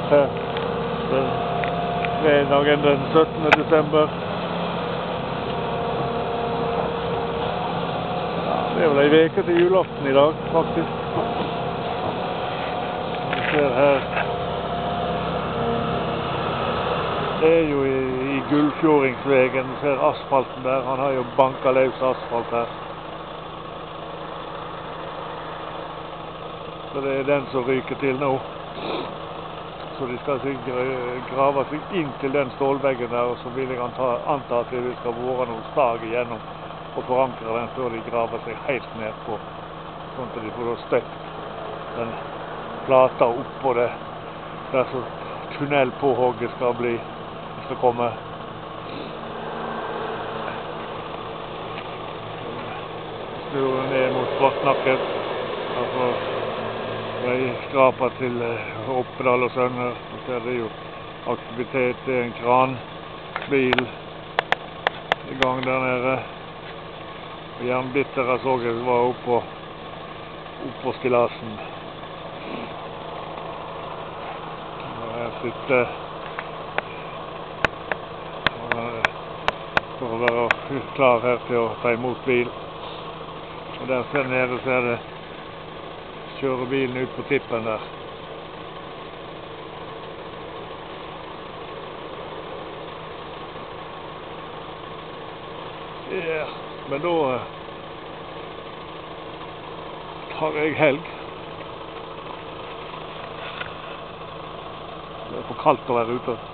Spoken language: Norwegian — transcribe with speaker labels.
Speaker 1: her den fredagen den 17. desember. Ja, det vel en veke til julaften i dag, faktisk. Vi ser her. Det jo i Gullfjordingsvegen, du ser asfalten der. Han har jo banket løs asfalt her. Så det den som ryker til nå. Så de skal grave seg inn til den stålveggen der, og så vil jeg anta at det skal være noen stag igjennom og forankre den før de graver seg helt ned på, sånn at de får da støtt den plata oppå det, der så tunnelpåhogget skal komme. Snur ned mot Svartnakken, altså veiskrapa til Oppedal og Sønner. Så ser det jo aktivitet, det en kranbil i gang der nede. Og jernbitter så jeg var oppå stillasen. Og jeg sitter for å være klar her til å ta imot bil. Og der ser nede så det kjører bilen ut på tippen der. Ja, men da tar jeg helg. Det for kaldt å være ute.